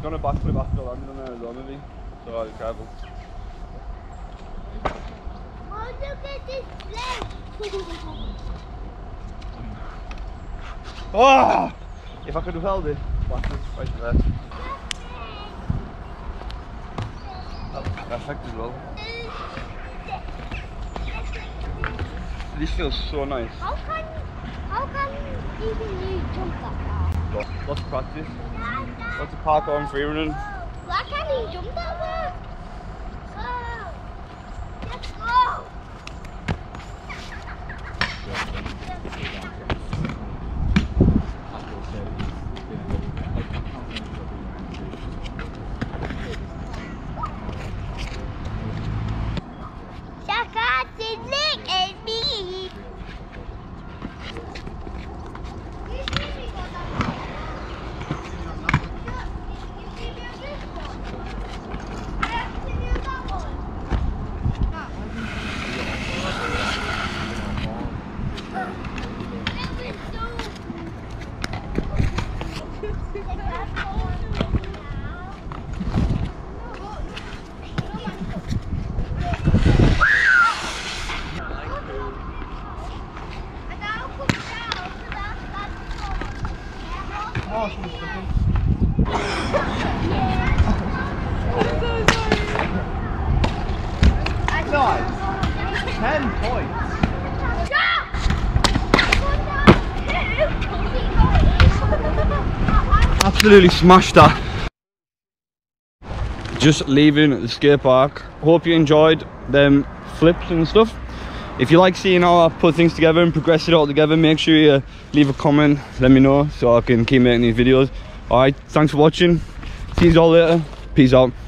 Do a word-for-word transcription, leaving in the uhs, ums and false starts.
gonna backflip after landing on there as well, maybe. So I'll be careful. Oh, look at this leg! Oh! If I could have held it, backflip right to there. That was perfect as well. This feels so nice. How can, how can even you jump that far? Lots, lots of practice. Lots of parkour and freerunning. Why can't you jump that far? Oh, let's go! Shaka, look at me! Oh, she was slipping. Nice. Ten points. Absolutely smashed that. Just leaving the skate park. Hope you enjoyed them flips and stuff. If you like seeing how I put things together and progress it all together, make sure you leave a comment, let me know so I can keep making these videos. Alright, thanks for watching. See you all later. Peace out.